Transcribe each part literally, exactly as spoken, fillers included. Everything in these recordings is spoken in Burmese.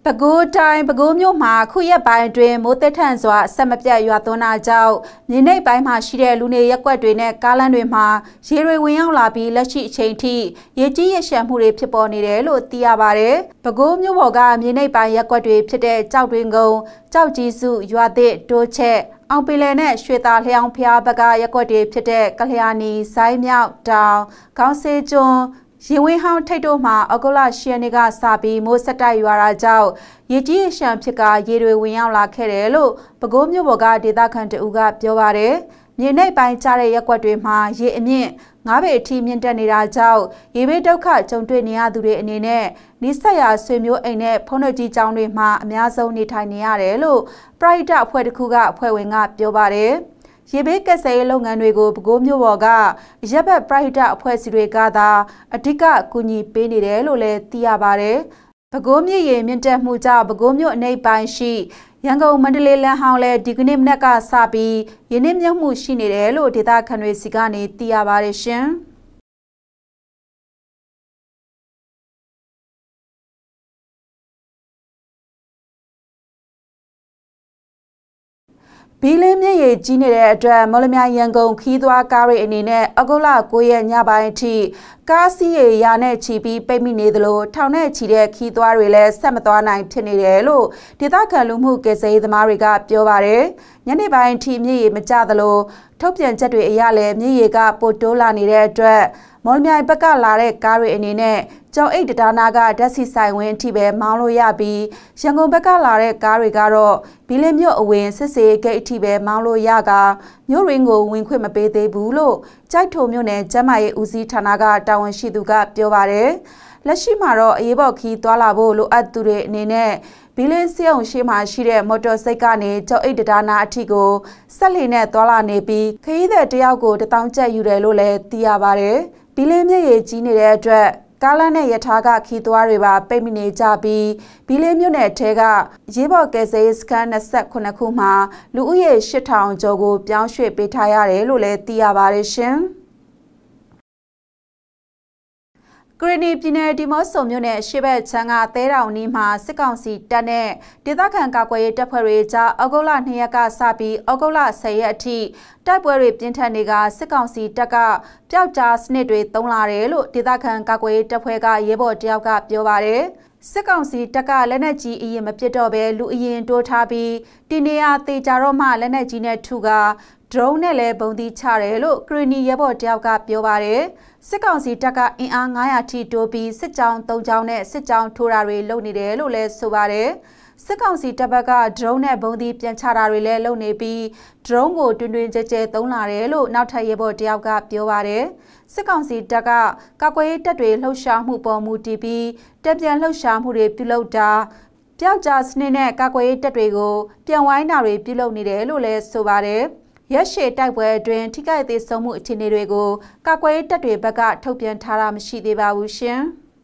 ปกูใจปกูมิวมาคุยไปด้วยมุตเทันสวะสมับใจอยู่ตัวนาเจ้ามีในไปมาชิเรลูเนียกว่าด้วยเนี่ยกาลันด้วยมาเชรวิญญาลาบีและชิเชนที่เยจีเยเชมพูเรพิปอนีเรโลตียาบาเรปกูมิวบอกว่ามีในไปยักว่าด้วยพิเดเจ้าด้วยงงเจ้าจีสุยัวเดโดเชเอาไปเลยเนี่ยช่วยตาเลี้ยงพิอาบกายกว่าด้วยพิเดกัลยาณีไซเมียวดาวเขาเซจงยิวิหางไทยโดมาอกุลาเชียนิกาซาบีโมสตายวาราเจ้าเยจีเชมพิกาเยรวิญญาลาเคเรโลปกูมิวบอกว่าดีตาคันตูกาเปียวบาเรมีในไปจาระยักว่าด้วยมาเยอเมียงาเบทีมีนเตนิราเจ้าเยเบดอกจงด้วยเนียดูเรเนเน่นิสัยสวยมิวเองเน่พนจีจางด้วยมาอเมียโซนิทายเนียเรโลปรายดาพวยตะคูกาพวยเวงาเปียวบาเรเยเบกเซลงงานด้วยกูปกูมิวบอกว่าเยเบปรายดาพวยสิเรกาดาอธิกากุญีเปนิเรโลเลตียาบาเรปกูมิเยมีนเตมูจ้าปกูมิวในไปชียังก็มันเดลเลหางเลดิกนิมนักซาบียินิมยังมูชินิเรโลดิตาคันเวสิกานีตียาบาเรชินปีเล่มเนี่ยจีนเนี่ยจะมลมียังคงคิดว่าการเรียนเนี่ยอกุลากุยเนี่ยบางทีกาซีเอยาเนี่ยชีบีไปมีเนี่ยตลอดเท่าเนี่ยชีเดียคิดว่าเรื่องสมัยตัวไหนเช่นนี้เลยลูที่ตาคันลุงมูเกษตรมาริกาเปียวบาร์เร่ยันในบางทีเนี่ยมันจะตลอดทุบยันจัดด้วยยาเล่มเนี่ยก็ปวดตัวลานี่เลยจะมลมีปากกาลาเร่การเรียนเนี่ยเจ้าเอกดานากาดัชสายเวนที่แบบมาโลยาบียังคงปากกาลาเร่การเรียนก็รอปีเล่มยอเวนเสเสกที่แบบมาโลยากาโยริงโกวินคุยมาเปเตบูโลใจโทมิวเนี่ยจะมาอุซิธานากาตาวันชิดุกาเปียวบาร์เร่และชิมารอเอบอกคีตัวลาโบโลอัตุเรเนเน่บิเลนเซียงชิมาชิเรมอเตอร์ไซค์การเนี่ยเจ้าเอกดานาอธิโกสัลลีเนี่ยตัวลาเนปีขยี้แต่เดียวกูจะต้องใจอยู่เลยโลเลตียาบาร์เร่บิเลนเนี่ยจีนเนี่ยจะกาลเนี่ยยถากาขีตัวเรียบไปมิเนจาบีบิเลมิวเนี่ยเทกาเยบอกเกษสกันนัสคนคุมาลูกเย่ชิทางโจกูเปียงช่วยไปทายาเรลูเลตียาบาเรชินกรณีปีเนดิมอสสมอยู่ในชีวิตช่างอาเตเรานี้มาสิกองสีตันเน่ดิตาขันกากวยดับเพลิงจากอกุลาเนียกาซาบีอกุลาเสียทีได้บริบทินทันนิกาสิกองสีตะกาเจ้าจ้าสเนด้วยตรงลาเรลุดิตาขันกากวยดับเพลิงกาเยบอดเดียวกับเดียวบาเรสิกองสีตะกาและในจีอีมาเปิดดอกเบลูอีนตัวทาบีดิเนียตีจารมาและในจีเนทุกาโดรนเนี่ยเลยบงดีชาเรลุกรณีเยบอดเดียวกับเดียวบาเรสิกองสีตะกาอินอ่างง่ายทีตัวบีสิจางตรงเจ้าเนี่ยสิจางทูราเรลุนี่เรลุเลสุบาเรสิกองสีตะบกาโดรนเนี่ยบงดีเปลี่ยนชาราเรเลลุนี่บีโดรนกูตุนตุนเจเจตรงลาเรลุนาวไทยเยบอดเดียวกับเดียวบาเรสิกองสีตะกากากวยตัดด้วยလှုပ်ရှားမှုပေါ်မူတည်ပြီးတက်ပြန်လှုပ်ရှားမှုတွေပြုလုပ်တာပြောက်ကြားစနစ်နဲ့ကာကွယ်ရေးတပ်တွေကိုပြန်ဝိုင်းတာတွေပြုလုပ်နေတယ်လို့လည်းဆိုပါတယ်ရရှိတိုက်ပွဲအတွင်းထိခိုက်သေးဆုံးမှုအခြေအနေတွေကိုကာကွယ်ရေးတပ်တွေဘက်ကထုတ်ပြန်ထားတာမရှိသေးပါဘူးရှင်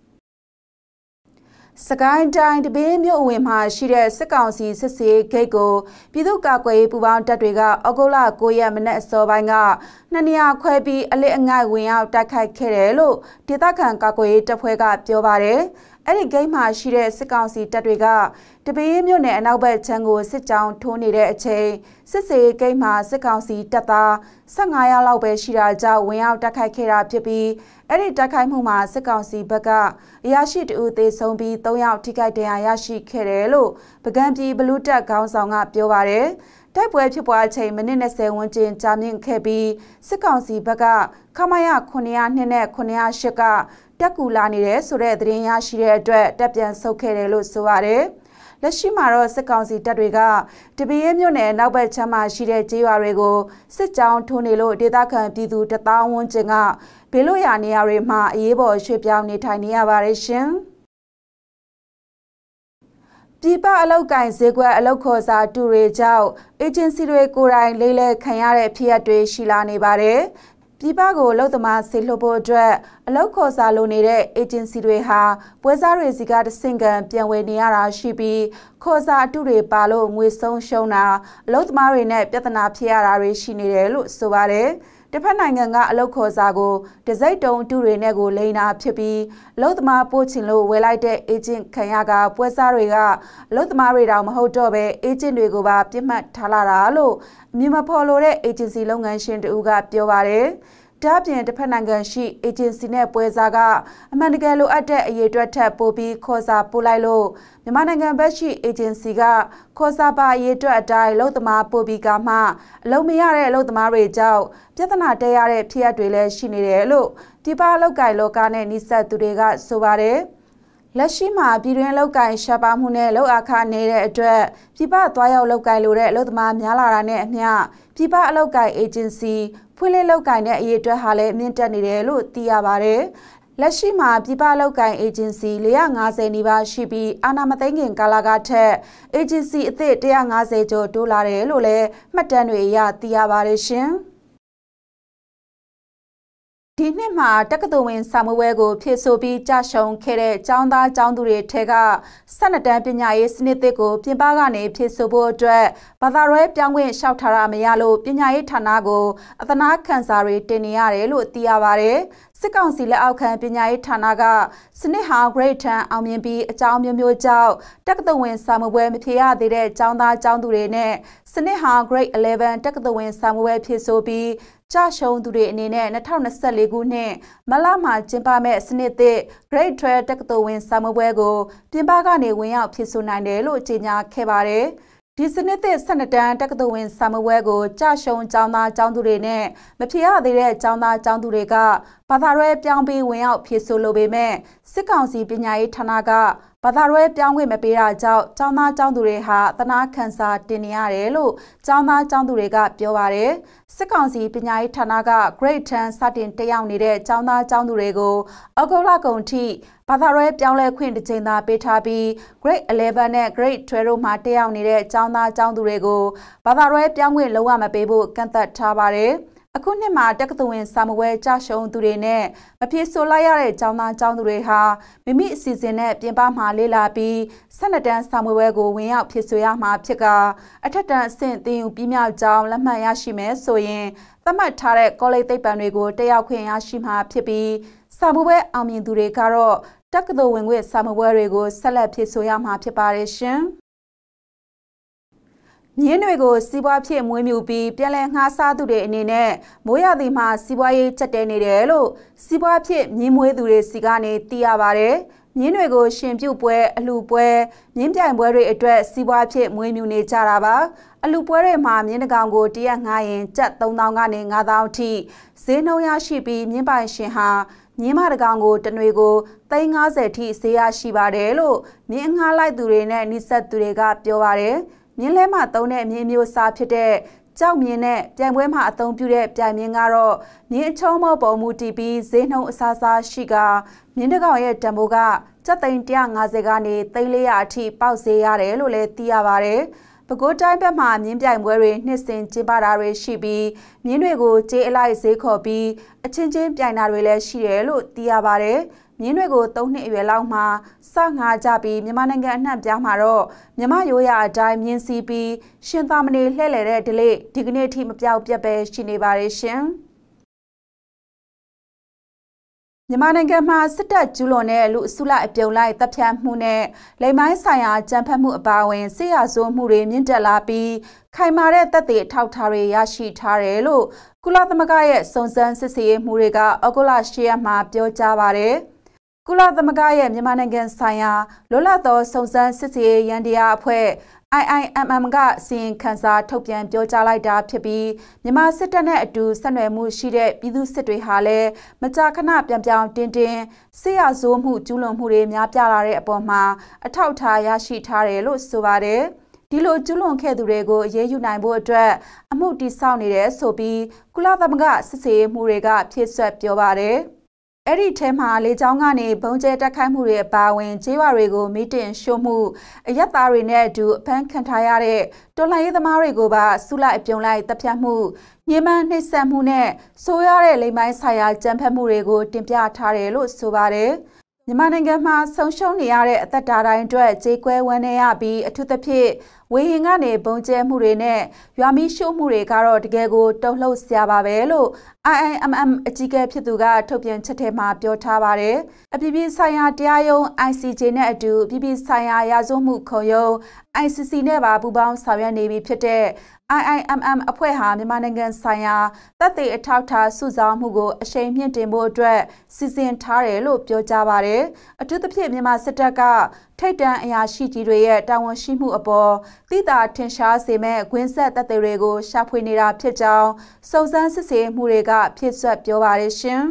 စကိုင်းတိုင်းတပင်းမြို့အဝင်မှာရှိတဲ့စစ်ကောင်စီစစ်စေးဂိတ်ကိုပြည်သူ့ကာကွယ်ရေးပူးပေါင်းတပ်တွေကဩဂုတ်လ၉ရက်မနက်အစောပိုင်းကနှစ်နေရာခွဲပြီးအလစ်အငိုက်ဝင်ရောက်တိုက်ခိုက်ခဲ့တယ်လို့ဒေသခံကာကွယ်ရေးတပ်ဖွဲ့ကပြောပါတယ်အဲ့ဒီဂိတ်မှာရှိတဲ့စစ်ကောင်စီတပ်တွေကတပင်းမြို့နယ်အနောက်ဘက်ခြမ်းကိုစစ်ကြောင်းထိုးနေတဲ့အချိန်စစ်စေးဂိတ်မှာစစ်ကောင်စီတပ်သား၁၅ရာလောက်ပဲရှိတာကြောင့်ဝင်ရောက်တိုက်ခိုက်ခဲ့တာဖြစ်ပြီးအဲ့ဒီတိုက်ခိုက်မှုမှာစစ်ကောင်စီဘက်ကအရာရှိတဦးသေဆုံးပြီး၃ယောက်ထိခိုက်ဒဏ်ရာရရှိခဲ့တယ်လို့ပကံပြည်ဘလူးတပ်ခေါင်းဆောင်ကပြောပါတယ်တိုက်ပွဲဖြစ်ပွားချိန်မိနစ်၂၀ဝန်းကျင်ကြာမြင့်ခဲ့ပြီးစစ်ကောင်စီဘက်ကခမရ၉၀၂နဲ့၉၀၈ကတက်ကူလာနေတဲ့ဆိုတဲ့သတင်းရရှိတဲ့အတွက်တပ်ပြန်ဆုတ်ခဲ့တယ်လို့ဆိုပါတယ်လက်ရှိမှာတော့စစ်ကောင်စီတပ်တွေကတပင်းမြို့နယ်နောက်ဘက်ချမ်းမှာရှိတဲ့ကျေးရွာတွေကိုစစ်ကြောင်းထိုးနေလို့ဒေသခံပြည်သူတသောင်းဝန်းကျင်ကဘေးလွတ်ရာနေရာတွေမှာအရေးပေါ်ရွှေ့ပြောင်းနေထိုင်နေရပါတယ်ရှင်ပြည်ပအလောက်ကင်ဈေးကွက်အလောက်ခေါ်စာတူတွေကြောင့်အေဂျင်စီတွေကိုယ်တိုင်လေးလဲခံရတဲ့ဖြစ်ရပ်တွေရှိလာနေပါတယ်ပြည်ပကိုလောက်သမားဆေးလှုပ်ဖို့အတွက်အလောက်ခေါ်စာလိုနေတဲ့အေဂျင်စီတွေဟာပွဲစားတွေစီကတဆင့်ကံပြန်ဝယ်နေရတာရှိပြီးခေါ်စာအတုတွေပါလို့ငွေဆုံးရှုံးတာအလောက်သမားတွေနဲ့ပြဿနာဖြစ်ရတာတွေရှိနေတယ်လို့ဆိုပါတယ်တဖက်နိုင်ငံကအလုပ်ခေါ်စာကိုတစိုက်တုံတူတွေနဲ့ကိုလိန်နာဖြစ်ပြီးအလုပ်သမားပို့ချင်လို့ဝယ်လိုက်တဲ့အေဂျင့်ခံရကပွဲစားတွေကအလုပ်သမားတွေတောင်မဟုတ်တော့ပဲအေဂျင့်တွေကိုပါပြစ်မှတ်ထားလာတာလို့အမည်မဖော်လိုတဲ့အေဂျင်စီလုပ်ငန်းရှင်တူကပြောပါတယ်ဒါပြင်တစ်ဖက်နိုင်ငံရှိအေဂျင်စီနဲ့ပွဲစားကအမှန်တကယ်လိုအပ်တဲ့အရေးအတွက်ထပ်ပို့ပြီးခေါ်စာပို့လိုက်လို့မြန်မာနိုင်ငံဘက်ရှိအေဂျင်စီကခေါ်စာပါအရေးအတွက်အတိုင်းလုံသမားပို့ပြီးကမှအလုံးမရတဲ့လုံသမားတွေကြောင့်ပြဿနာတက်ရတဲ့ဖြစ်ရပ်တွေလည်းရှိနေတယ်လို့ဒီပါလောက်ကင်လောကနဲ့နှိစက်သူတွေကဆိုပါတယ်လက်ရှိမှာပြည်တွင်းလောက်ကင်ရှာပါမှုနဲ့လောက်အခါနေတဲ့အတွက်ပြည်ပသွားရောက်လောက်ကင်လိုတဲ့အလုပ်သမားများလာတာနဲ့အမျှပြည်ပအလောက်ကင်အေဂျင်စီဖွင့်လှစ်လောက်ကင်တဲ့အရေးအတွက်ဟာလည်းမြင့်တက်နေတယ်လို့သိရပါတယ်လက်ရှိမှာပြည်ပလောက်ကင်အေဂျင်စီ၄၅၀နီးပါးရှိပြီးအာဏာမသိမ်းခင်ကာလကထက်အေဂျင်စီအသစ်၁၅၀ကျော်တိုးလာတယ်လို့လည်းမှတ်တမ်းတွေအရသိရပါတယ်ရှင်ဒီနှစ်မှာတက္ကသိုလ်ဝင်စာမေးပွဲကိုဖြည့်ဆို့ပြီးကြရှုံခဲ့တဲ့ကျောင်းသားကျောင်းသူတွေထဲက၁၂တန်းပညာရေးစနစ်သစ်ကိုပြင်ပကနေဖြည့်ဆို့ဖို့အတွက်ဘာသာရေးပြောင်းခွင့်လျှောက်ထားတာမရလို့ပညာရေးဌာနကိုအသနာခံစာတွေတင်နေရတယ်လို့သိရပါတယ်စစ်ကောင်စီလက်အောက်ခံပညာရေးဌာနကစနစ်ဟာ grade ထန်အောင်မြင်ပြီးအကြောင်းမျိုးမျိုးကြောင့်တက္ကသိုလ်ဝင်စာမေးပွဲမဖြေရသေးတဲ့ကျောင်းသားကျောင်းသူတွေနဲ့စနစ်ဟာ grade 11တက္ကသိုလ်ဝင်စာမေးပွဲဖြေဆို့ပြီးကြရှုံးသူတွေအနေနဲ့၂၀၂၄ခုနှစ်မလမှာကျင်းပမဲ့စနစ်သစ် grade twelve တက္ကသိုလ်ဝင်စာမေးပွဲကိုပြင်ပကနေဝင်ရောက်ဖြေဆိုနိုင်တယ်လို့ကြေညာခဲ့ပါတယ်ဒီစနစ်သစ်၁၂တန်းတက္ကသိုလ်ဝင်စာမေးပွဲကိုကြရှုံးကျောင်းသားကျောင်းသူတွေနဲ့မဖြေရသေးတဲ့ကျောင်းသားကျောင်းသူတွေကဘာသာရေးပြောင်းပြီးဝင်ရောက်ဖြေဆိုလိုပေမဲ့စစ်ကောင်စီပညာရေးဌာနကဘာသာရေးပြောင်းခွင့်မပေးတာကြောင့်ကျောင်းသားကျောင်းသူတွေဟာသနာခံစာတင်နေရတယ်လို့ကျောင်းသားကျောင်းသူတွေကပြောပါတယ်စစ်ကောင်စီပညာရေးဌာနက grade ten စတင်တက်ရောက်နေတဲ့ကျောင်းသားကျောင်းသူတွေကိုအောက်တိုဘာကုန်ထိဘာသာရေးပြောင်းလဲခွင့်တစ်ချိန်သာပေးထားပြီး grade eleven နဲ့ grade twelve တို့မှာတက်ရောက်နေတဲ့ကျောင်းသားကျောင်းသူတွေကိုဘာသာရေးပြောင်းခွင့်လုံးဝမပေးဖို့ကန့်သတ်ထားပါတယ်အခုနှစ်မှာတက္ကသိုလ်ဝင်စာမေးပွဲကြရှုံးသူတွေနဲ့မဖြေဆိုလိုက်ရတဲ့ကျောင်းသားကျောင်းသူတွေဟာမိမိအစီအစဉ်နဲ့ပြင်ပမှာလေ့လာပြီး၁၂တန်းစာမေးပွဲကိုဝင်ရောက်ဖြေဆိုရမှာဖြစ်ကအထက်တန်းအဆင့်သင်ယူပြီးမြောက်ကြောင်းလက်မှတ်ရရှိမယ်ဆိုရင်သတ်မှတ်ထားတဲ့ကောလိပ်သိပ္ပံတွေကိုတက်ရောက်ခွင့်ရရှိမှာဖြစ်ပြီးစာမေးပွဲအောင်မြင်သူတွေကတော့တက္ကသိုလ်ဝင်ခွင့်စာမေးပွဲတွေကိုဆက်လက်ဖြေဆိုရမှာဖြစ်ပါတယ်ရှင်မြင်းတွေကိုစီးပွားဖြစ်မွေးမြူပြီးပြန်လည်ငှားစားသူတွေအနေနဲ့မိုးရသည်မှာစီးပွားရေးချက်တဲနေတယ်လို့စီးပွားဖြစ်မြင်းမွေးသူတွေစီကနေသိရပါတယ်။မြင်းတွေကိုရှင်ပြုတ်ပွဲအလှပွဲမြင်းပြိုင်ပွဲတွေအတွက်စီးပွားဖြစ်မွေးမြူနေကြတာပါ။အလှပွဲတွေမှာမြင်းတကောင်ကိုတရက်ငှားရင်ကျပ်သုံးသောင်းကနေငါးသောင်းအထိဈေးနှုန်းရရှိပြီးမြင်းပိုင်ရှင်ဟာမြင်းမတကောင်ကိုတနွေကိုသိန်း၅၀ထိဈေးရရှိပါတယ်လို့မြင်းငှားလိုက်သူတွေနဲ့နှိစက်သူတွေကပြောပါတယ်။မြင်းလဲမှာသုံးတဲ့မြင်းမျိုးစားဖြစ်တဲ့ကြောက်မြင်းနဲ့ပြိုင်ပွဲမှာအသုံးပြုတဲ့ပြိုင်မြင်းကတော့မြင်းအချုံးမောပုံမူတည်ပြီးဈေးနှုန်းအစားစားရှိကမြင်းတကောင်ရဲ့တန်ဖိုးကကျပ်သိန်း၁၅၀ကနေသိန်း၄ရာအထိပေါက်ဈေးရတယ်လို့လည်းသိရပါတယ်။ပဲခူးတိုင်းဘက်မှာမြင်းပြိုင်ပွဲတွေနှစ်စဉ်ကျင်းပတာတွေရှိပြီးမြင်းတွေကိုကြေးအလိုက်ဈေးခေါ်ပြီးအချင်းချင်းပြိုင်တာတွေလည်းရှိတယ်လို့သိရပါတယ်။မြင်းတွေကိုသုံးနှစ်အရွယ်လောက်မှာစငှားကြပြီးမြန်မာနိုင်ငံအနှံ့ပြားမှာတော့မြန်မာရိုးရာအတိုင်းမြင်းစီးပြီးရှင်သာမဏေလှည့်လည်တဲ့ဒလိဒီကနေ့ထိမပြောက်ပြတ်ပဲရှိနေပါတယ်ရှင်မြန်မာနိုင်ငံမှာစစ်တပ်ကျူးလွန်တဲ့လူအစုလိုက်အပြုံလိုက်တပ်ဖြတ်မှုနဲ့လိမ်မိုင်းဆိုင်ရာကြမ်းဖက်မှုအပါအဝင်စစ်ရာဇဝမှုတွေမြင့်တက်လာပြီးခိုင်မာတဲ့တပ်တွေအထောက်အထားတွေရရှိထားတယ်လို့ကုလသမဂ္ဂရဲ့စုံစမ်းစစ်ဆေးရေးမှုတွေကဩဂုတ်လ၈ရက်မှာပြောကြားပါတယ်ကုလသမဂ္ဂရဲ့မြန်မာနိုင်ငံဆိုင်ရာလွတ်လပ်သောစုံစမ်းစစ်ဆေးရေးရန်တရားအဖွဲ့ I I M M ကစီရင်ခံစာထုတ်ပြန်ပြောကြားလိုက်တာဖြစ်ပြီးမြန်မာစစ်တပ်နဲ့အတူဆက်နွယ်မှုရှိတဲ့ပြည်သူစစ်တွေဟာလည်းမကြာခဏပြန်ပြောင်းတင်းတင်းစစ်ရာဇဝမှုကျူးလွန်မှုတွေများပြားလာတဲ့အပေါ်မှာအထောက်အထားရရှိထားတယ်လို့ဆိုပါတယ်ဒီလိုကျူးလွန်ခဲ့သူတွေကိုအရေးယူနိုင်ဖို့အတွက်အမှုတည်ဆောက်နေတယ်ဆိုပြီးကုလသမဂ္ဂစစ်ဆေးမှုတွေကဖြည့်ဆွတ်ပြောပါတယ်အဲ့ဒီထဲမှာလေကြောင်းကနေဘုံကျဲတက်ခိုက်မှုတွေအပါအဝင်ကျေးရွာတွေကိုမိတင်ရှို့မှုအရက်သားတွေနဲ့အတူအဖမ်းခံထားရတဲ့တော်လှန်ရေးသမားတွေကိုပါစုလိုက်အပြုံလိုက်တပ်ဖြတ်မှုညှဉ်းပန်းနှိပ်စက်မှုနဲ့ဆိုးရတဲ့လိမ်မိုင်းဆိုင်ရာကြမ်းဖက်မှုတွေကိုတင်ပြထားတယ်လို့ဆိုပါတယ်။မမြန်မာနိုင်ငံမှာဆုံးရှုံးနေရတဲ့အသက်တာတိုင်းအတွက်ကြေးကွဲဝန်းနေရပြီးအထူးသဖြင့်ဝေဟင်ကနေပုံကျဲမှုတွေနဲ့ရွာမီးရှို့မှုတွေကတော့တကယ်ကိုတုံ့လှုပ်စရာပါပဲလို့ I I M M အကြီးအကဲဖြစ်သူကထုတ်ပြန်ချက်ထဲမှာပြောထားပါတယ်။အပြည်ပြည်ဆိုင်ရာတရားရုံး I C J နဲ့အတူအပြည်ပြည်ဆိုင်ရာရာဇဝတ်မှုခုံရုံး I C C နဲ့ပါပူးပေါင်းဆောင်ရွက်နေပြီဖြစ်တဲ့ I I M M အဖွဲ့ဟာမြန်မာနိုင်ငံဆိုင်ရာတပ်တွေအထောက်ထားစုဆောင်းမှုကိုအရှိန်မြင့်တင်ဖို့အတွက်စီစဉ်ထားတယ်လို့ပြောကြားပါတယ်။အထူးသဖြင့်မြန်မာစစ်တပ်ကထိပ်တန်းအရာရှိကြီးတွေရဲ့တာဝန်ရှိမှုအပေါ်သိသာထင်ရှားစေမဲ့ဂွင်းဆက်တပ်တွေကိုရှာဖွေနေတာဖြစ်ကြောင်းစုံစမ်းစစ်ဆေးမှုတွေကဖြစ်ဆွတ်ပြောပါတယ်ရှင်